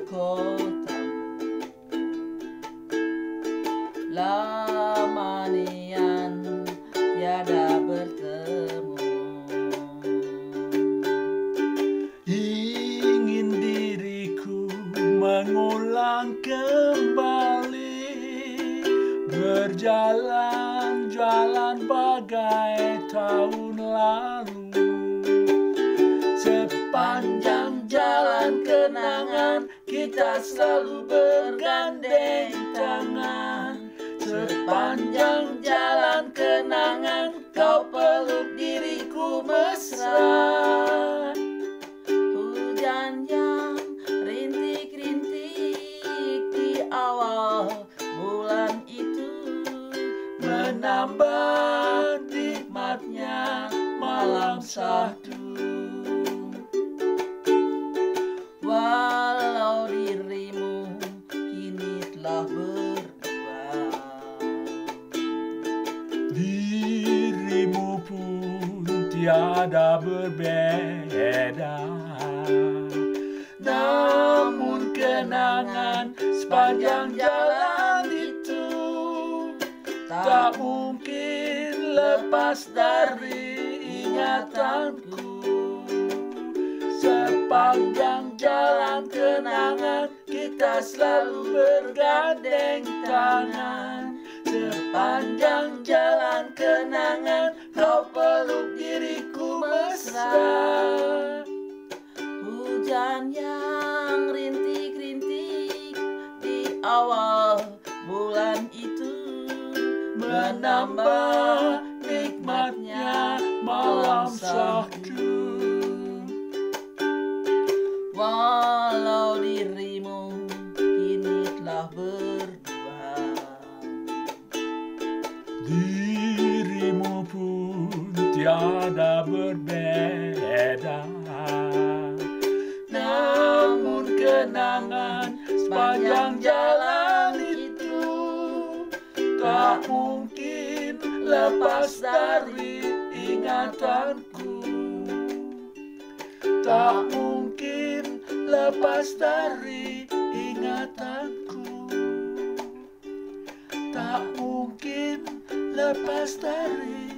kota. Lama nian tiada bertemu. Ingin diriku mengulang kembali, berjalan-jalan bagai tahun lalu. Sepanjang jalan kenangan kita selalu bergandeng tangan. Sepanjang jalan kenangan kau peluk diriku mesra. Hujan yang rintik-rintik di awal bulan itu Menambah nikmatnya malam syahdu. Walau dirimu kini telah berdua, Dirimu pun tiada berbeda, namun kenangan sepanjang jalan itu tak mungkin lepas dari ingatanku. Sepanjang jalan kenangan kita selalu bergandeng tangan. Sepanjang jalan kenangan kau peluk diriku mesra. hujan yang rintik-rintik di awal bulan itu Menambah nikmatnya malam syahdu. Walau dirimu kini telah berdua, Dirimu pun tiada berbeda, namun kenangan sepanjang jalan itu tak mungkin lepas dari ingatanku. Tak mungkin lepas dari ingatanku. Tak mungkin lepas dari